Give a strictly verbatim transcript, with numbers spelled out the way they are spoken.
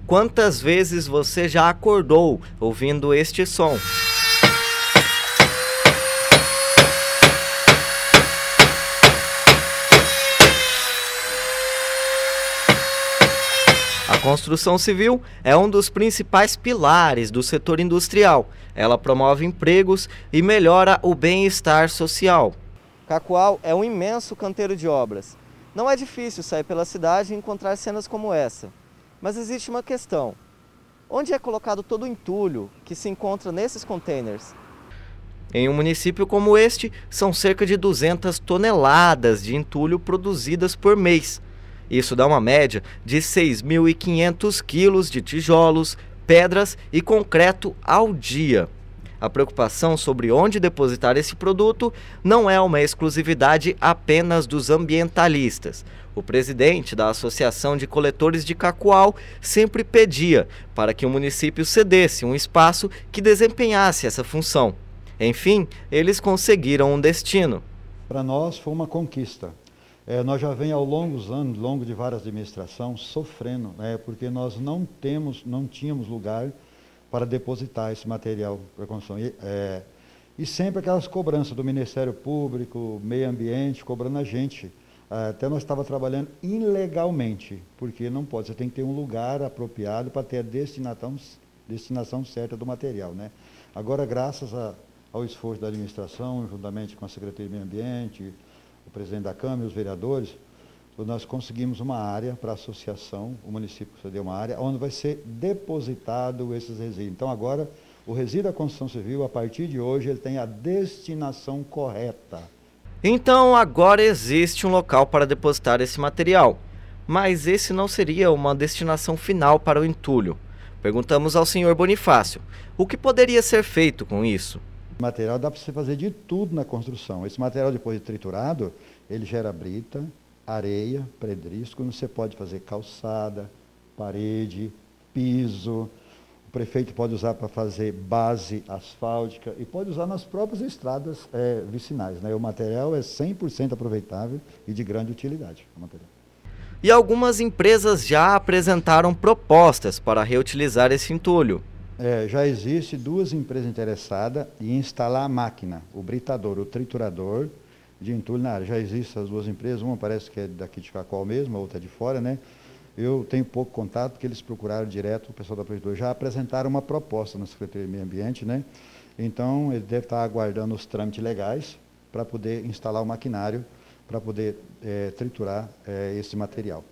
Quantas vezes você já acordou ouvindo este som? A construção civil é um dos principais pilares do setor industrial. Ela promove empregos e melhora o bem-estar social. Cacoal é um imenso canteiro de obras. Não é difícil sair pela cidade e encontrar cenas como essa. Mas existe uma questão. Onde é colocado todo o entulho que se encontra nesses containers? Em um município como este, são cerca de duzentas toneladas de entulho produzidas por mês. Isso dá uma média de seis mil e quinhentos quilos de tijolos, pedras e concreto ao dia. A preocupação sobre onde depositar esse produto não é uma exclusividade apenas dos ambientalistas. O presidente da Associação de Coletores de Cacoal sempre pedia para que o município cedesse um espaço que desempenhasse essa função. Enfim, eles conseguiram um destino. Para nós foi uma conquista. É, nós já vem ao longo dos anos, ao longo de várias administrações, sofrendo, né, porque nós não temos, não tínhamos lugar para depositar esse material para construção. E, é, e sempre aquelas cobranças do Ministério Público, Meio Ambiente, cobrando a gente. Até nós estávamos trabalhando ilegalmente, porque não pode, você tem que ter um lugar apropriado para ter a destinação, destinação certa do material, né? Agora, graças a, ao esforço da administração, juntamente com a Secretaria de Meio Ambiente, o presidente da Câmara e os vereadores, nós conseguimos uma área para a associação, o município cedeu uma área, onde vai ser depositado esses resíduos. Então agora, o resíduo da construção civil, a partir de hoje, ele tem a destinação correta. Então agora existe um local para depositar esse material, mas esse não seria uma destinação final para o entulho. Perguntamos ao senhor Bonifácio, o que poderia ser feito com isso? O material dá para você fazer de tudo na construção. Esse material, depois de triturado, ele gera brita, areia, pedrisco, você pode fazer calçada, parede, piso. O prefeito pode usar para fazer base asfáltica e pode usar nas próprias estradas é, vicinais, né? O material é cem por cento aproveitável e de grande utilidade. O material. E algumas empresas já apresentaram propostas para reutilizar esse entulho. É, já existe duas empresas interessadas em instalar a máquina, o britador, o triturador de entulho na área. Já existem as duas empresas, uma parece que é daqui de Cacoal mesmo, a outra é de fora, né? Eu tenho pouco contato, porque eles procuraram direto, o pessoal da prefeitura já apresentaram uma proposta na Secretaria de Meio Ambiente, né? Então, ele deve estar aguardando os trâmites legais para poder instalar o maquinário, para poder é, triturar é, esse material.